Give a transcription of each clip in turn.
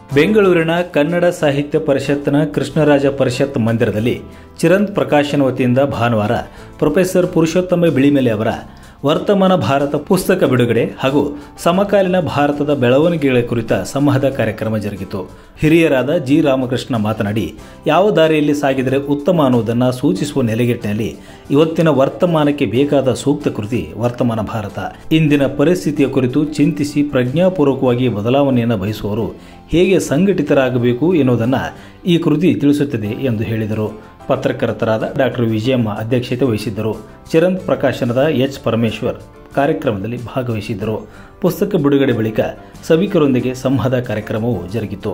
ಬೆಂಗಳೂರಿನ ಕನ್ನಡ ಸಾಹಿತ್ಯ ಪರಿಷತ್ನ ಕೃಷ್ಣರಾಜ ಪರಿಷತ್ ಮಂದಿರದಲ್ಲಿ ಚಿರಂತ್ ಪ್ರಕಾಶನ ವತಿಯಿಂದ ಭಾನುವಾರ ಪ್ರೊಫೆಸರ್ ಪುರುಷೋತ್ತಮ ಬಿಳಿಮಲೆ ಅವರ ವರ್ತಮಾನ ಭಾರತ ಪುಸ್ತಕ ಬಿಡುಗಡೆ ಹಾಗೂ ಸಮಕಾಲೀನ ಭಾರತದ ಬೆಳವಣಿಗೆಗಳ ಕುರಿತ ಸಂವಾದ ಕಾರ್ಯಕ್ರಮ ಜರುಗಿತು. ಹಿರಿಯರಾದ ಜಿ ರಾಮಕೃಷ್ಣ ಮಾತನಾಡಿ, ಯಾವ ದಾರಿಯಲ್ಲಿ ಸಾಗಿದರೆ ಉತ್ತಮ ಅನ್ನುವುದನ್ನು ಸೂಚಿಸುವ ನೆಲೆಗಟ್ಟಿನಲ್ಲಿ ಇವತ್ತಿನ ವರ್ತಮಾನಕ್ಕೆ ಬೇಕಾದ ಸೂಕ್ತ ಕೃತಿ ವರ್ತಮಾನ ಭಾರತ. ಇಂದಿನ ಪರಿಸ್ಥಿತಿಯ ಕುರಿತು ಚಿಂತಿಸಿ ಪ್ರಜ್ಞಾಪೂರ್ವಕವಾಗಿ ಬದಲಾವಣೆಯನ್ನು ಬಯಸುವವರು ಹೇಗೆ ಸಂಘಟಿತರಾಗಬೇಕು ಎನ್ನುವುದನ್ನು ಈ ಕೃತಿ ತಿಳಿಸುತ್ತದೆ ಎಂದು ಹೇಳಿದರು. ಪತ್ರಕರ್ತರಾದ ಡಾಕ್ಟರ್ ವಿಜಯಮ್ಮ ಅಧ್ಯಕ್ಷತೆ ವಹಿಸಿದ್ದರು. ಚಿರಂತ್ ಪ್ರಕಾಶನದ ಎಚ್ ಪರಮೇಶ್ವರ್ ಕಾರ್ಯಕ್ರಮದಲ್ಲಿ ಭಾಗವಹಿಸಿದ್ದರು. ಪುಸ್ತಕ ಬಿಡುಗಡೆ ಬಳಿಕ ಸಭಿಕರೊಂದಿಗೆ ಸಂವಾದ ಕಾರ್ಯಕ್ರಮವು ಜರುಗಿತು.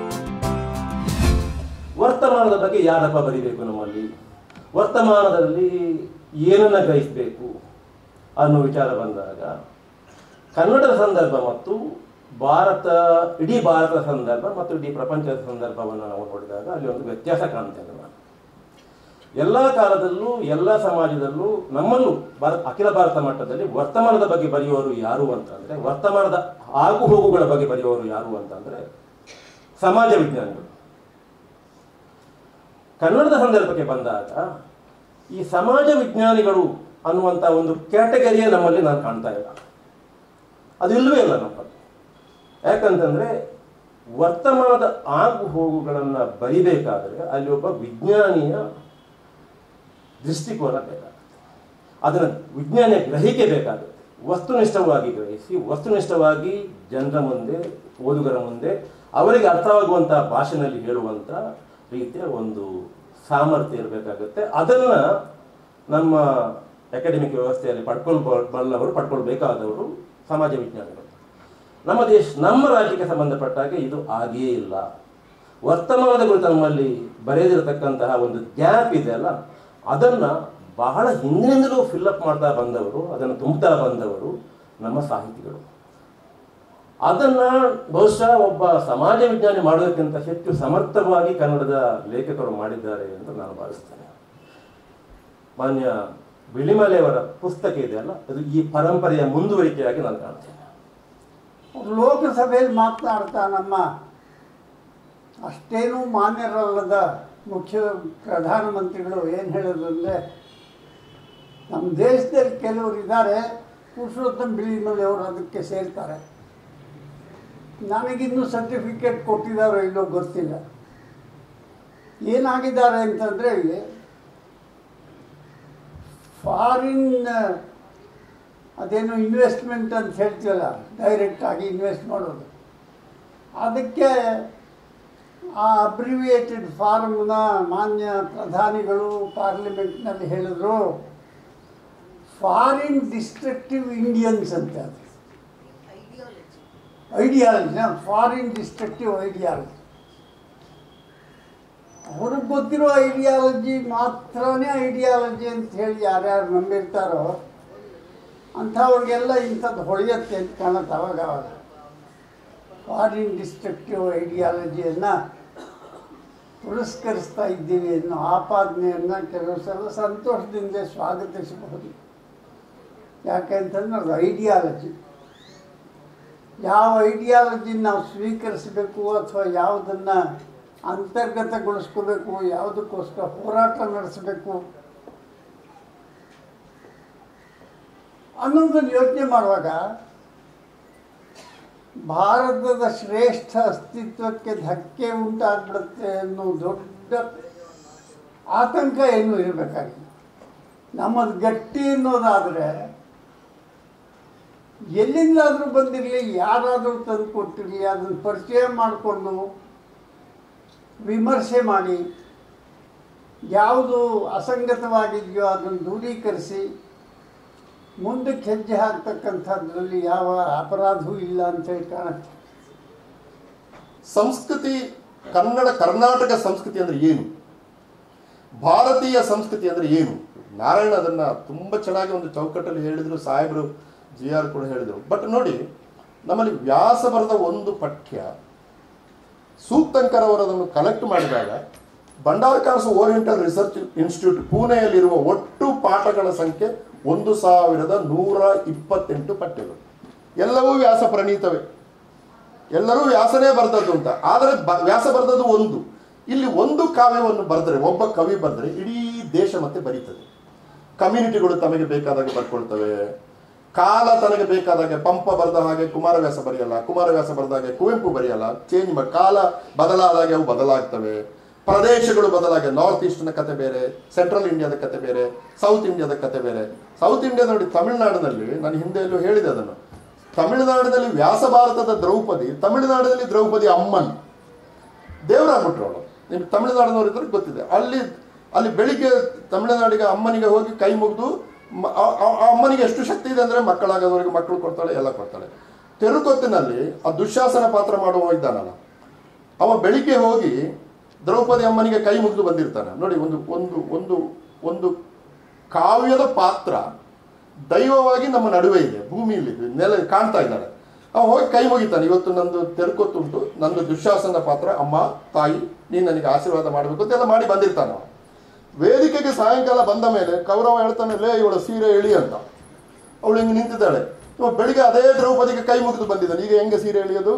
ವರ್ತಮಾನದ ಬಗ್ಗೆ ಯಾರಪ್ಪ ಬರೀಬೇಕು, ನಮ್ಮಲ್ಲಿ ವರ್ತಮಾನದಲ್ಲಿ ಏನನ್ನ ಗ್ರಹಿಸಬೇಕು ಅನ್ನೋ ವಿಚಾರ ಬಂದಾಗ ಕನ್ನಡದ ಸಂದರ್ಭ ಮತ್ತು ಇಡೀ ಭಾರತದ ಸಂದರ್ಭ ಮತ್ತು ಇಡೀ ಪ್ರಪಂಚದ ಸಂದರ್ಭವನ್ನು ನಾವು ನೋಡಿದಾಗ ಅಲ್ಲಿ ಒಂದು ವ್ಯತ್ಯಾಸ ಕಾಣ್ತೇನೆ. ನಾನು ಎಲ್ಲ ಕಾಲದಲ್ಲೂ ಎಲ್ಲ ಸಮಾಜದಲ್ಲೂ ನಮ್ಮಲ್ಲೂ ಅಖಿಲ ಭಾರತ ಮಟ್ಟದಲ್ಲಿ ವರ್ತಮಾನದ ಬಗ್ಗೆ ಬರೆಯುವವರು ಯಾರು ಅಂತಂದ್ರೆ, ವರ್ತಮಾನದ ಆಗು ಹೋಗುಗಳ ಬಗ್ಗೆ ಬರೆಯುವವರು ಯಾರು ಅಂತಂದ್ರೆ ಸಮಾಜ ವಿಜ್ಞಾನಿಗಳು. ಕನ್ನಡದ ಸಂದರ್ಭಕ್ಕೆ ಬಂದಾಗ ಈ ಸಮಾಜ ವಿಜ್ಞಾನಿಗಳು ಅನ್ನುವಂಥ ಒಂದು ಕ್ಯಾಟಗರಿಯೇ ನಮ್ಮಲ್ಲಿ ನಾನು ಕಾಣ್ತಾ ಇಲ್ಲ. ಅದು ಇಲ್ಲವೇ ಇಲ್ಲ ನಮ್ಮಲ್ಲಿ. ಯಾಕಂತಂದ್ರೆ ವರ್ತಮಾನದ ಆಗು ಹೋಗುಗಳನ್ನು ಬರಿಬೇಕಾದ್ರೆ ಅಲ್ಲಿ ಒಬ್ಬ ವಿಜ್ಞಾನಿಯ ದೃಷ್ಟಿಕೋನ ಬೇಕಾಗುತ್ತೆ. ಅದನ್ನು ವಿಜ್ಞಾನಿಯ ಗ್ರಹಿಕೆ ಬೇಕಾಗುತ್ತೆ. ವಸ್ತುನಿಷ್ಠವಾಗಿ ಗ್ರಹಿಸಿ ವಸ್ತುನಿಷ್ಠವಾಗಿ ಜನರ ಮುಂದೆ, ಓದುಗರ ಮುಂದೆ ಅವರಿಗೆ ಅರ್ಥವಾಗುವಂತಹ ಭಾಷೆಯಲ್ಲಿ ಹೇಳುವಂಥ ರೀತಿಯ ಒಂದು ಸಾಮರ್ಥ್ಯ ಇರಬೇಕಾಗುತ್ತೆ. ಅದನ್ನು ನಮ್ಮ ಅಕಾಡೆಮಿಕ್ ವ್ಯವಸ್ಥೆಯಲ್ಲಿ ಪಡ್ಕೊಳ್ಬೇಕಾದವರು ಸಮಾಜ ವಿಜ್ಞಾನಿಗಳು. ನಮ್ಮ ರಾಜ್ಯಕ್ಕೆ ಸಂಬಂಧಪಟ್ಟ ಹಾಗೆ ಇದು ಆಗೇ ಇಲ್ಲ. ವರ್ತಮಾನದ ಕುರಿತು ನಮ್ಮಲ್ಲಿ ಬರೆದಿರತಕ್ಕಂತಹ ಒಂದು ಗ್ಯಾಪ್ ಇದೆ ಅಲ್ಲ, ಅದನ್ನು ಬಹಳ ಹಿಂದಿನಿಂದಲೂ ಫಿಲ್ಅಪ್ ಮಾಡ್ತಾ ಬಂದವರು, ಅದನ್ನು ತುಂಬುತ್ತಾ ಬಂದವರು ನಮ್ಮ ಸಾಹಿತಿಗಳು. ಅದನ್ನು ಬಹುಶಃ ಒಬ್ಬ ಸಮಾಜ ವಿಜ್ಞಾನಿ ಮಾಡೋದಕ್ಕಿಂತ ಹೆಚ್ಚು ಸಮರ್ಥವಾಗಿ ಕನ್ನಡದ ಲೇಖಕರು ಮಾಡಿದ್ದಾರೆ ಎಂದು ನಾನು ಭಾವಿಸ್ತೇನೆ. ಮಾನ್ಯ ಬಿಳಿಮಲೆಯವರ ಪುಸ್ತಕ ಇದೆಯಲ್ಲ, ಅದು ಈ ಪರಂಪರೆಯ ಮುಂದುವರಿಕೆಯಾಗಿ ನಾನು ಕಾಣ್ತೇನೆ. ಲೋಕಸಭೆಯಲ್ಲಿ ಮಾತನಾಡ್ತಾ ನಮ್ಮ ಅಷ್ಟೇನೂ ಮಾನ್ಯರಲ್ಲದ ಪ್ರಧಾನಮಂತ್ರಿಗಳು ಏನು ಹೇಳಿದ್ರು ಅಂದರೆ, ನಮ್ಮ ದೇಶದಲ್ಲಿ ಕೆಲವರು ಇದ್ದಾರೆ, ಪುರುಷೋತ್ತಮ ಬಿಳಿಮಲೆ ಅವರು ಅದಕ್ಕೆ ಸೇರ್ತಾರೆ. ನನಗಿನ್ನೂ ಸರ್ಟಿಫಿಕೇಟ್ ಕೊಟ್ಟಿದ್ದಾರೋ ಇಲ್ಲೋ ಗೊತ್ತಿಲ್ಲ. ಏನಾಗಿದ್ದಾರೆ ಅಂತಂದರೆ, ಫಾರಿನ್ ಅದೇನು ಇನ್ವೆಸ್ಟ್ಮೆಂಟ್ ಅಂತ ಹೇಳ್ತೀವಲ್ಲ, ಡೈರೆಕ್ಟಾಗಿ ಇನ್ವೆಸ್ಟ್ ಮಾಡೋದು, ಅದಕ್ಕೆ ಆ ಅಬ್ರಿವಿಯೇಟೆಡ್ ಫಾರ್ಮ್ನ ಮಾನ್ಯ ಪ್ರಧಾನಿಗಳು ಪಾರ್ಲಿಮೆಂಟ್ನಲ್ಲಿ ಹೇಳಿದ್ರು, ಫಾರಿನ್ ಡಿಸ್ಟ್ರಕ್ಟಿವ್ ಇಂಡಿಯನ್ಸ್ ಅಂತ. ಅದು ಐಡಿಯಾಲಜಿ, ಫಾರಿನ್ ಡಿಸ್ಟ್ರಕ್ಟಿವ್ ಐಡಿಯಾಲಜಿ. ಅವ್ರಿಗೆ ಗೊತ್ತಿರೋ ಐಡಿಯಾಲಜಿ ಮಾತ್ರನೇ ಐಡಿಯಾಲಜಿ ಅಂತ ಹೇಳಿ ಯಾರ್ಯಾರು ನಂಬಿರ್ತಾರೋ ಅಂಥವ್ರಿಗೆಲ್ಲ ಇಂಥದ್ದು ಹೊಳೆಯುತ್ತೆ ಅಂತ ಕಾಣುತ್ತೆ. ಅವಾಗ ಫಾರಿನ್ ಡಿಸ್ಟ್ರಕ್ಟಿವ್ ಐಡಿಯಾಲಜಿಯನ್ನು ಪುರಸ್ಕರಿಸ್ತಾ ಇದ್ದೀವಿ ಅನ್ನೋ ಆಪಾದನೆಯನ್ನು ಕೆಲವು ಸಲ ಸಂತೋಷದಿಂದ ಸ್ವಾಗತಿಸಬಹುದು. ಯಾಕೆಂತಂದ್ರೆ ಅದು ಐಡಿಯಾಲಜಿ. ಯಾವ ಐಡಿಯಾಲಜಿನ ನಾವು ಸ್ವೀಕರಿಸಬೇಕು ಅಥವಾ ಯಾವುದನ್ನು ಅಂತರ್ಗತಗೊಳಿಸ್ಕೋಬೇಕು, ಯಾವುದಕ್ಕೋಸ್ಕರ ಹೋರಾಟ ನಡೆಸಬೇಕು ಅನ್ನೋದನ್ನು ಯೋಚನೆ ಮಾಡುವಾಗ ಭಾರತದ ಶ್ರೇಷ್ಠ ಅಸ್ತಿತ್ವಕ್ಕೆ ಧಕ್ಕೆ ಉಂಟಾಗ್ಬಿಡುತ್ತೆ ಅನ್ನೋ ದೊಡ್ಡ ಆತಂಕ ಏನೂ ಇರಬೇಕಾಗಿಲ್ಲ. ನಮ್ಮದು ಗಟ್ಟಿ ಅನ್ನೋದಾದರೆ ಎಲ್ಲಿಂದಾದರೂ ಬಂದಿರಲಿ, ಯಾರಾದರೂ ತಂದು ಕೊಟ್ಟಿರಲಿ, ಅದನ್ನು ಪರಿಚಯ ಮಾಡಿಕೊಂಡು ವಿಮರ್ಶೆ ಮಾಡಿ ಯಾವುದು ಅಸಂಗತವಾಗಿದೆಯೋ ಅದನ್ನು ದೂರೀಕರಿಸಿ ಮುಂದಕ್ಕೆ ಹೆಜ್ಜೆ ಹಾಕ್ತಕ್ಕಂಥದ್ರಲ್ಲಿ ಯಾವ ಅಪರಾಧವೂ ಇಲ್ಲ ಅಂತೇಳಿ ಕಾಣುತ್ತೆ. ಸಂಸ್ಕೃತಿ, ಕರ್ನಾಟಕ ಸಂಸ್ಕೃತಿ ಅಂದರೆ ಏನು, ಭಾರತೀಯ ಸಂಸ್ಕೃತಿ ಅಂದರೆ ಏನು, ನಾರಾಯಣ ಅದನ್ನು ತುಂಬ ಚೆನ್ನಾಗಿ ಒಂದು ಚೌಕಟ್ಟಲ್ಲಿ ಹೇಳಿದರು, ಸಾಹೇಬರು GR ಕೂಡ ಹೇಳಿದರು. ಬಟ್ ನೋಡಿ, ನಮ್ಮಲ್ಲಿ ವ್ಯಾಸ ಬರೆದ ಒಂದು ಪಠ್ಯ ಸೂಕ್ತಂಕರ್ ಅವರು ಅದನ್ನು ಕಲೆಕ್ಟ್ ಮಾಡಿದಾಗ ಭಂಡಾರಕಾರ್ಸ್ ಓರಿಯೆಂಟಲ್ ರಿಸರ್ಚ್ ಇನ್ಸ್ಟಿಟ್ಯೂಟ್ ಪುಣೆಯಲ್ಲಿರುವ ಒಟ್ಟು ಪಾಠಗಳ ಸಂಖ್ಯೆ 1128 ಪಠ್ಯಗಳು, ಎಲ್ಲವೂ ವ್ಯಾಸ ಪ್ರಣೀತವೇ. ಎಲ್ಲರೂ ವ್ಯಾಸನೇ ಬರೆದದ್ದು ಅಂತ. ಆದರೆ ವ್ಯಾಸ ಬರೆದದ್ದು ಒಂದು. ಇಲ್ಲಿ ಒಂದು ಕಾವ್ಯವನ್ನು ಬರೆದರೆ, ಒಬ್ಬ ಕವಿ ಬರೆದರೆ ಇಡೀ ದೇಶ ಮತ್ತೆ ಬರೀತದೆ. ಕಮ್ಯುನಿಟಿಗಳು ತಮಗೆ ಬೇಕಾದಾಗ ಬರ್ಕೊಳ್ತವೆ. ಕಾಲ ತನಗೆ ಬೇಕಾದಾಗ ಪಂಪ ಬರೆದ ಹಾಗೆ ಕುಮಾರವ್ಯಾಸ ಬರೆಯಲ್ಲ, ಕುಮಾರವ್ಯಾಸ ಬರೆದ ಹಾಗೆ ಕುವೆಂಪು ಬರೆಯಲ್ಲ. ಕಾಲ ಬದಲಾದಾಗೆ ಅವು ಬದಲಾಗ್ತವೆ. ಪ್ರದೇಶಗಳು ಬದಲಾಗಿ, ನಾರ್ತ್ ಈಸ್ಟ್ನ ಕತೆ ಬೇರೆ, ಸೆಂಟ್ರಲ್ ಇಂಡಿಯಾದ ಕತೆ ಬೇರೆ, ಸೌತ್ ಇಂಡಿಯಾದ ಕತೆ ಬೇರೆ. ಸೌತ್ ಇಂಡಿಯಾ ನೋಡಿ, ತಮಿಳುನಾಡಿನಲ್ಲಿ ನಾನು ಹಿಂದೆಯಲ್ಲೂ ಹೇಳಿದೆ ಅದನ್ನು, ತಮಿಳುನಾಡಿನಲ್ಲಿ ವ್ಯಾಸ ಭಾರತದ ದ್ರೌಪದಿ, ತಮಿಳುನಾಡಿನಲ್ಲಿ ದ್ರೌಪದಿ ಅಮ್ಮನ್ ದೇವರಾಗ್ಬಿಟ್ರು ಅವಳು. ನಿಮ್ಗೆ ತಮಿಳುನಾಡಿನವ್ರಿದ್ರೆ ಗೊತ್ತಿದೆ. ಅಲ್ಲಿ ಬೆಳಿಗ್ಗೆ ತಮಿಳುನಾಡಿಗೆ ಅಮ್ಮನಿಗೆ ಹೋಗಿ ಕೈ ಮುಗಿದು, ಅಮ್ಮನಿಗೆ ಎಷ್ಟು ಶಕ್ತಿ ಇದೆ ಅಂದರೆ ಮಕ್ಕಳಾಗೋದವರಿಗೆ ಮಕ್ಕಳು ಕೊಡ್ತಾಳೆ, ಎಲ್ಲ ಕೊಡ್ತಾಳೆ. ತೆರುಕೊತ್ತಿನಲ್ಲಿ ಆ ದುಶ್ಯಾಸನ ಪಾತ್ರ ಮಾಡುವ ಇದ್ದಾನಲ್ಲ, ಅವ ಬೆಳಿಗ್ಗೆ ಹೋಗಿ ದ್ರೌಪದಿ ಅಮ್ಮನಿಗೆ ಕೈ ಮುಗಿದು ಬಂದಿರ್ತಾನೆ. ನೋಡಿ, ಒಂದು ಒಂದು ಒಂದು ಒಂದು ಕಾವ್ಯದ ಪಾತ್ರ ದೈವವಾಗಿ ನಮ್ಮ ನಡುವೆ ಇದೆ, ಭೂಮಿಯಲ್ಲಿ ನೆಲ ಕಾಣ್ತಾ ಇದ್ದಾನೆ. ಅವ ಹೋಗಿ ಕೈ ಮುಗಿತಾನೆ. ಇವತ್ತು ನಂದು ತೆರುಕೊತ್ತುಂಟು, ನಂದು ದುಶ್ಯಾಸನ ಪಾತ್ರ, ಅಮ್ಮ ತಾಯಿ ನೀನು ನನಗೆ ಆಶೀರ್ವಾದ ಮಾಡಬೇಕು ಅಂತೆಲ್ಲ ಮಾಡಿ ಬಂದಿರ್ತಾನೆ. ಅವ ವೇದಿಕೆಗೆ ಸಾಯಂಕಾಲ ಬಂದ ಮೇಲೆ ಕೌರವ ಹೇಳ್ತಾನೆ, ಲೇ ಇವಳ ಸೀರೆ ಎಳಿ ಅಂತ. ಅವಳು ಹಿಂಗೆ ನಿಂತಿದ್ದಾಳೆ. ಇವ ಬೆಳಿಗ್ಗೆ ಅದೇ ದ್ರೌಪದಿಗೆ ಕೈ ಮುಗಿದು ಬಂದಿದ್ದಾನೆ. ಈಗ ಹೆಂಗೆ ಸೀರೆ ಎಳಿಯೋದು?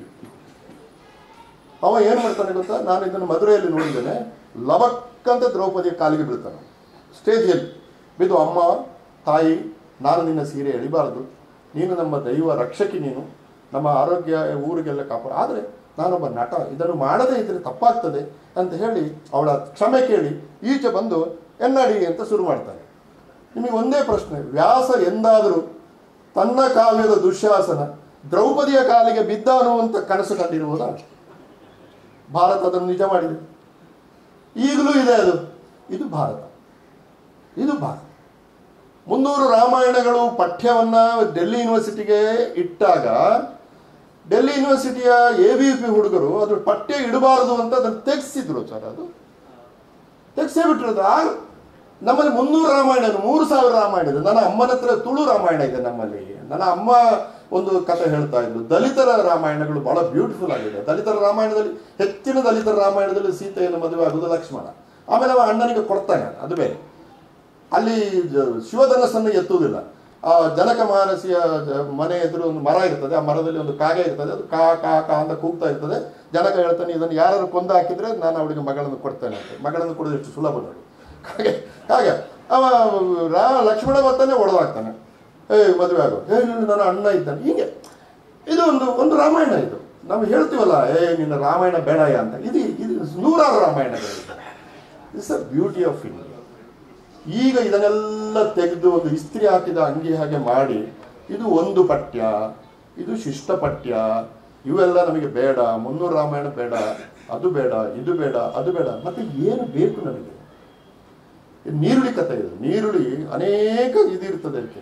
ಅವ ಏನು ಮಾಡ್ತಾನೆ ಗೊತ್ತಾ? ನಾನು ಇದನ್ನು ಮದುರೆಯಲ್ಲಿ ನೋಡಿದ್ದೇನೆ. ಲಬಕ್ಕಂತ ದ್ರೌಪದಿಯ ಕಾಲಿಗೆ ಬೀಳ್ತಾನೆ. ಸ್ಟೇಜಿಯಲ್ಲಿ ಬಿದ್ದು, ಅಮ್ಮ ತಾಯಿ, ನಾನು ನಿನ್ನ ಸೀರೆ ಎಳಿಬಾರದು, ನೀನು ನಮ್ಮ ದೈವ ರಕ್ಷಕಿ, ನೀನು ನಮ್ಮ ಆರೋಗ್ಯ ಊರಿಗೆಲ್ಲ ಕಾಪಾಡ, ಆದರೆ ನಾನೊಬ್ಬ ನಟ, ಇದನ್ನು ಮಾಡದೇ ಇದ್ರೆ ತಪ್ಪಾಗ್ತದೆ ಅಂತ ಹೇಳಿ ಅವಳ ಕ್ಷಮೆ ಕೇಳಿ ಈಚೆ ಬಂದು ಎನ್ನಡಿ ಅಂತ ಶುರು ಮಾಡ್ತಾನೆ. ನಿಮಗೆ ಒಂದೇ ಪ್ರಶ್ನೆ, ವ್ಯಾಸ ಎಂದಾದರೂ ತನ್ನ ಕಾವ್ಯದ ದುಶ್ಯಾಸನ ದ್ರೌಪದಿಯ ಕಾಲಿಗೆ ಬಿದ್ದ ಅನ್ನುವಂಥ ಕನಸು ಕಂಡಿರುವುದಾ? ಭಾರತ ಅದನ್ನು ನಿಜ ಮಾಡಿದೆ, ಈಗಲೂ ಇದೆ ಅದು. ಇದು ಭಾರತ. 300 ರಾಮಾಯಣಗಳು ಪಠ್ಯವನ್ನು ಡೆಲ್ಲಿ ಯೂನಿವರ್ಸಿಟಿಗೆ ಇಟ್ಟಾಗ ಡೆಲ್ಲಿ ಯೂನಿವರ್ಸಿಟಿಯ ABVP ಹುಡುಗರು ಅದು ಪಠ್ಯ ಇಡಬಾರದು ಅಂತ ಅದನ್ನು ತೆಗೆಸಿದ್ರು ಸರ್. ಅದು ತೆಗೆಸೇ ಬಿಟ್ಟಿರೋದು. ನಮ್ಮಲ್ಲಿ 300 ರಾಮಾಯಣ, 3000 ರಾಮಾಯಣ ಇದೆ. ನನ್ನ ಅಮ್ಮನ ಹತ್ರ ತುಳು ರಾಮಾಯಣ ಇದೆ ನಮ್ಮಲ್ಲಿ. ನನ್ನ ಅಮ್ಮ ಒಂದು ಕಥೆ ಹೇಳ್ತಾ ಇದ್ರು. ದಲಿತರ ರಾಮಾಯಣಗಳು ಬಹಳ ಬ್ಯೂಟಿಫುಲ್ ಆಗಿದೆ. ದಲಿತರ ರಾಮಾಯಣದಲ್ಲಿ, ಹೆಚ್ಚಿನ ದಲಿತರ ರಾಮಾಯಣದಲ್ಲಿ ಸೀತೆಯನ್ನು ಮದುವೆ ಆಗುವುದು ಲಕ್ಷ್ಮಣ. ಆಮೇಲೆ ಅವ ಅಣ್ಣನಿಗೆ ಕೊಡ್ತಾನೆ, ಅದು ಬೇರೆ. ಅಲ್ಲಿ ಶಿವಧನಸ್ಸನ್ನು ಎತ್ತುವುದಿಲ್ಲ. ಆ ಜನಕ ಮಹರ್ಷಿಯ ಮನೆ ಎದುರು ಒಂದು ಮರ ಇರ್ತದೆ, ಆ ಮರದಲ್ಲಿ ಒಂದು ಕಾಗೆ ಇರ್ತದೆ, ಅದು ಕಾ ಕಾ ಕಾ ಅಂತ ಕೂಗ್ತಾ ಇರ್ತದೆ. ಜನಕ ಹೇಳ್ತಾನೆ, ಇದನ್ನು ಯಾರು ಕೊಂದು ಹಾಕಿದ್ರೆ ನಾನು ಅವಳಿಗೆ ಮಗಳನ್ನು ಕೊಡ್ತೇನೆ ಅಂತ. ಮಗಳನ್ನು ಕೊಡೋದು ಎಷ್ಟು ಸುಲಭ ನೋಡಿ. ಹಾಗೆ ಅವ ಲಕ್ಷ್ಮಣ ಬರ್ತಾನೆ, ಹೊಡೆದಾಗ್ತಾನೆ, ಮದುವೆ ಆಗೋ, ನನ್ನ ಅಣ್ಣ ಇದ್ದಾನೆ. ಹೀಗೆ ಇದು ಒಂದು ರಾಮಾಯಣ. ಇದು ನಾವು ಹೇಳ್ತೀವಲ್ಲ, ನಿನ್ನ ರಾಮಾಯಣ ಬೇಡಯ್ಯ ಅಂತ. ಇದು 100 ರಾಮಾಯಣಗಳಿದ್ದಾರೆ. It's a beauty of India. ಈಗ ಇದನ್ನೆಲ್ಲ ತೆಗೆದು ಒಂದು ಇಸ್ತ್ರಿ ಹಾಕಿದ ಅಂಗಿ ಹಾಗೆ ಮಾಡಿ, ಇದು ಒಂದು ಪಠ್ಯ, ಇದು ಶಿಷ್ಟ ಪಠ್ಯ, ಇವೆಲ್ಲ ನಮಗೆ ಬೇಡ, 300 ರಾಮಾಯಣ ಬೇಡ, ಅದು ಬೇಡ, ಇದು ಬೇಡ, ಅದು ಬೇಡ. ಮತ್ತೆ ಏನು ಬೇಕು ನಮಗೆ? ನೀರುಳಿ ಕಥೆ ಇದು. ನೀರುಳಿ ಅನೇಕ ಇದಿರ್ತದೆ ಅದಕ್ಕೆ.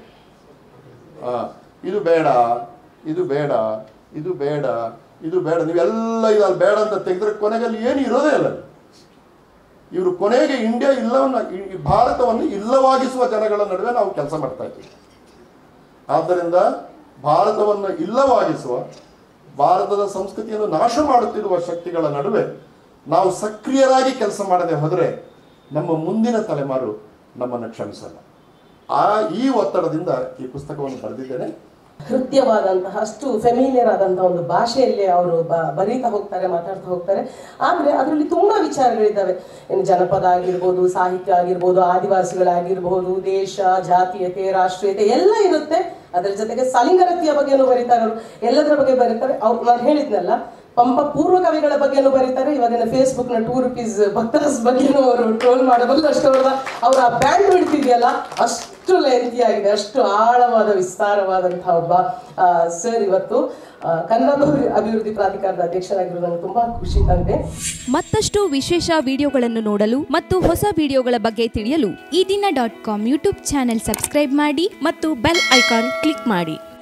ಇದು ಬೇಡ, ಇದು ಬೇಡ, ಇದು ಬೇಡ, ಇದು ಬೇಡ, ನೀವೆಲ್ಲ ಇದಲ್ಲಿ ಬೇಡ ಅಂತ ತೆಗೆದ್ರೆ ಕೊನೆಗಲ್ಲಿ ಏನು ಇರೋದೇ ಇಲ್ಲ. ಇವರು ಕೊನೆಗೆ ಇಂಡಿಯಾ ಇಲ್ಲವನ್ನ, ಭಾರತವನ್ನು ಇಲ್ಲವಾಗಿಸುವ ಜನಗಳ ನಡುವೆ ನಾವು ಕೆಲಸ ಮಾಡ್ತಾ ಇದ್ದೀವಿ. ಆದ್ದರಿಂದ ಭಾರತವನ್ನು ಇಲ್ಲವಾಗಿಸುವ, ಭಾರತದ ಸಂಸ್ಕೃತಿಯನ್ನು ನಾಶ ಮಾಡುತ್ತಿರುವ ಶಕ್ತಿಗಳ ನಡುವೆ ನಾವು ಸಕ್ರಿಯರಾಗಿ ಕೆಲಸ ಮಾಡದೆ ಹೋದರೆ ನಮ್ಮ ಮುಂದಿನ ತಲೆಮಾರು ನಮ್ಮನ್ನು ಕ್ಷಮಿಸಲ್ಲ. ಈ ಒತ್ತಡದಿಂದ ಈ ಪುಸ್ತಕವನ್ನು ಬರೆದಿದ್ದೇನೆ. ಹೃದಯವಾದಂತಹ, ಅಷ್ಟು ಫೆಮಿಲಿಯರ್ ಆದಂತಹ ಒಂದು ಭಾಷೆಯಲ್ಲಿ ಅವರು ಬರೀತಾ ಹೋಗ್ತಾರೆ, ಮಾತಾಡ್ತಾ ಹೋಗ್ತಾರೆ. ಆದರೆ ಅದರಲ್ಲಿ ತುಂಬಾ ವಿಚಾರಗಳಿದ್ದಾವೆ. ಏನು ಜನಪದ ಆಗಿರ್ಬೋದು, ಸಾಹಿತ್ಯ ಆಗಿರ್ಬೋದು, ಆದಿವಾಸಿಗಳಾಗಿರ್ಬೋದು, ದೇಶ, ಜಾತೀಯತೆ, ರಾಷ್ಟ್ರೀಯತೆ ಎಲ್ಲ ಇರುತ್ತೆ. ಅದರ ಜೊತೆಗೆ ಸಲಿಂಗರತಿಯ ಬಗ್ಗೆನೂ ಬರೀತಾರೆ ಅವರು, ಎಲ್ಲದರ ಬಗ್ಗೆ ಬರೀತಾರೆ. ನಾನು ಹೇಳಿದ್ನಲ್ಲ, ಪಂಪ ಪೂರ್ವ ಕವಿಗಳ ಬಗ್ಗೆನೂ ಬರೀತಾರೆ. ಇವಾಗಿನ ಫೇಸ್ಬುಕ್ ನ 2 ರೂಪೀಸ್ ಭಕ್ತರಸ್ ಬಗ್ಗೆನೂ ಅವರು ಟ್ರೋಲ್ ಮಾಡಬಲ್ಲ. ಅಷ್ಟು ಅವರ ಬ್ಯಾಂಡ್ ಹಿಡಿತಿದೆಯಲ್ಲ, ಅಷ್ಟು ಲೆಂತಿ ಆಗಿದೆ, ಅಷ್ಟು ಆಳವಾದ ವಿಸ್ತಾರವಾದಂತಹ ಒಬ್ಬ ಸರ್ ಇವತ್ತು ಕನ್ನಡ ಅಭಿವೃದ್ಧಿ ಪ್ರಾಧಿಕಾರದ ಅಧ್ಯಕ್ಷರಾಗಿರೋದು ನನಗೆ ತುಂಬಾ ಖುಷಿ ತಂದೆ. ಮತ್ತಷ್ಟು ವಿಶೇಷ ವಿಡಿಯೋಗಳನ್ನು ನೋಡಲು ಮತ್ತು ಹೊಸ ವಿಡಿಯೋಗಳ ಬಗ್ಗೆ ತಿಳಿಯಲು ಈ ದಿನ .com ಯೂಟ್ಯೂಬ್ ಚಾನೆಲ್ ಸಬ್ಸ್ಕ್ರೈಬ್ ಮಾಡಿ ಮತ್ತು ಬೆಲ್ ಐಕಾನ್ ಕ್ಲಿಕ್ ಮಾಡಿ.